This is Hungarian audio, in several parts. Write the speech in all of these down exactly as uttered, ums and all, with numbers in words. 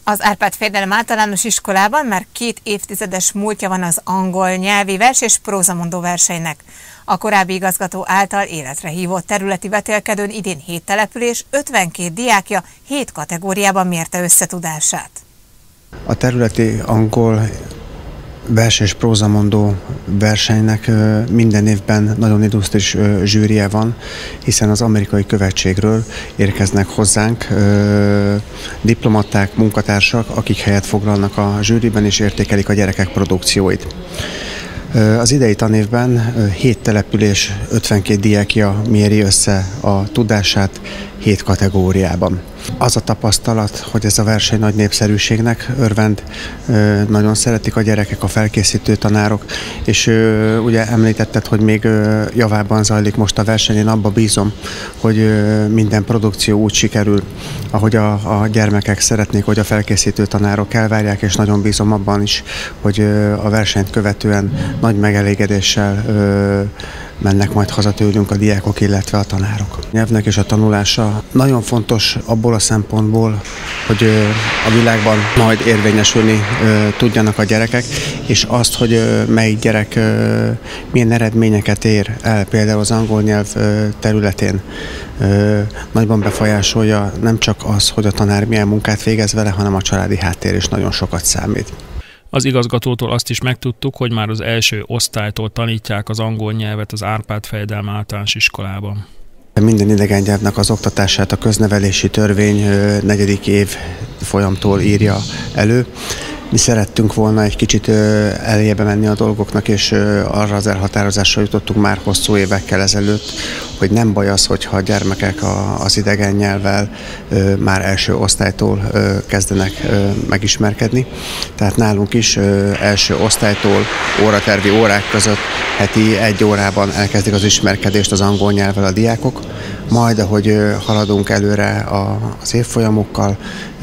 Az Árpád-fejedelem általános iskolában már két évtizedes múltja van az angol nyelvi vers és prózamondó versenynek. A korábbi igazgató által életre hívott területi vetélkedőn idén hét település ötvenkét diákja hét kategóriában mérte összetudását. A területi angol vers és prózamondó versenynek minden évben nagyon illusztris zsűrie van, hiszen az amerikai követségről érkeznek hozzánk diplomaták, munkatársak, akik helyet foglalnak a zsűriben és értékelik a gyerekek produkcióit. Az idei tanévben hét település ötvenkét diákja méri össze a tudását hét kategóriában. Az a tapasztalat, hogy ez a verseny nagy népszerűségnek örvend, nagyon szeretik a gyerekek, a felkészítő tanárok, és ugye említetted, hogy még javában zajlik most a verseny, én abba bízom, hogy minden produkció úgy sikerül, ahogy a, a gyermekek szeretnék, hogy a felkészítő tanárok elvárják, és nagyon bízom abban is, hogy a versenyt követően nagy megelégedéssel mennek majd haza tőlünk a diákok, illetve a tanárok. A nyelvnek és a tanulása nagyon fontos abból a szempontból, hogy a világban majd érvényesülni tudjanak a gyerekek, és azt, hogy melyik gyerek milyen eredményeket ér el például az angol nyelv területén, nagyban befolyásolja nem csak az, hogy a tanár milyen munkát végez vele, hanem a családi háttér is nagyon sokat számít. Az igazgatótól azt is megtudtuk, hogy már az első osztálytól tanítják az angol nyelvet az Árpád-fejedelem általános iskolában. Minden idegen nyelvnek az oktatását a köznevelési törvény negyedik év folyamtól írja elő. Mi szerettünk volna egy kicsit elébe menni a dolgoknak, és arra az elhatározásra jutottunk már hosszú évekkel ezelőtt, hogy nem baj az, hogyha a gyermekek az idegen nyelvvel már első osztálytól kezdenek megismerkedni. Tehát nálunk is első osztálytól óratervi órák között heti egy órában elkezdik az ismerkedést az angol nyelvvel a diákok, majd ahogy haladunk előre az évfolyamokkal,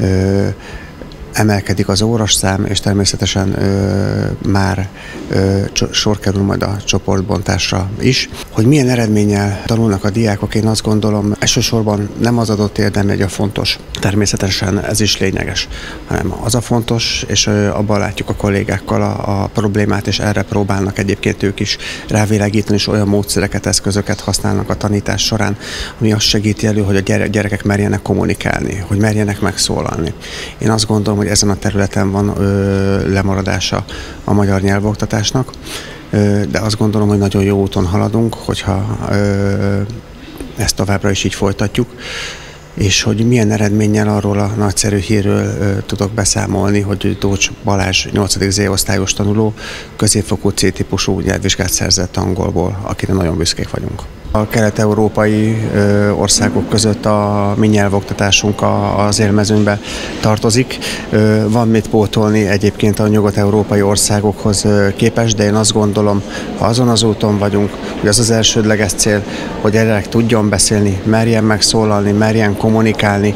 emelkedik az órasszám, és természetesen ö, már ö, sor kerül majd a csoportbontásra is. Hogy milyen eredménnyel tanulnak a diákok, én azt gondolom, elsősorban nem az adott érdemjegy a fontos, természetesen ez is lényeges, hanem az a fontos, és ö, abban látjuk a kollégákkal a, a problémát, és erre próbálnak egyébként ők is rávilágítani, és olyan módszereket, eszközöket használnak a tanítás során, ami azt segíti elő, hogy a gyerekek merjenek kommunikálni, hogy merjenek megszólalni. Én azt gondolom, hogy ezen a területen van ö, lemaradása a magyar nyelvoktatásnak, ö, de azt gondolom, hogy nagyon jó úton haladunk, hogyha ö, ezt továbbra is így folytatjuk, és hogy milyen eredménnyel arról a nagyszerű hírről ö, tudok beszámolni, hogy Dócs Balázs nyolcadik zé-osztályos tanuló középfokú C-típusú nyelvvizsgát szerzett angolból, akire nagyon büszkék vagyunk. A kelet-európai országok között a mi nyelvoktatásunk az élmezőnybe tartozik. Van mit pótolni egyébként a nyugat-európai országokhoz képest, de én azt gondolom, ha azon az úton vagyunk, hogy az az elsődleges cél, hogy a gyerek tudjon beszélni, merjen megszólalni, merjen kommunikálni,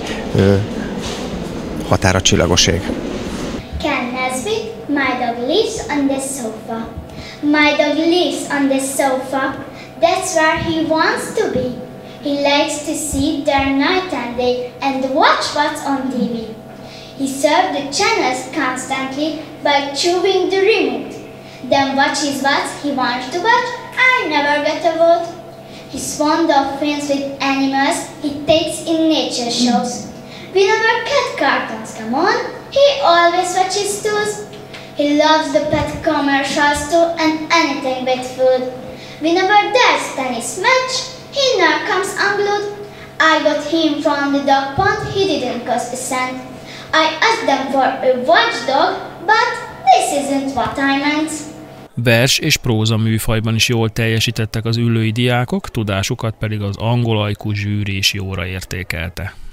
határa csillagoség. Ken Nesbitt, my dog lives on the sofa. My dog lives on the sofa. That's where he wants to be. He likes to sit there night and day and watch what's on T V. He surfs the channels constantly by chewing the remote. Then watches what he wants to watch. I never get a vote. He's fond of films with animals he takes in nature shows. Whenever cat cartoons come on, he always watches those. He loves the pet commercials too and anything with food. Whenever there's tennis match, he now comes unglued. I got him from the dog pound, he didn't cost a cent. I asked them for a watchdog, but this isn't what I meant. Vers és próza műfajban is jól teljesítettek az üllői diákok, tudásukat pedig az angol ajkú zsűri is jóra értékelte.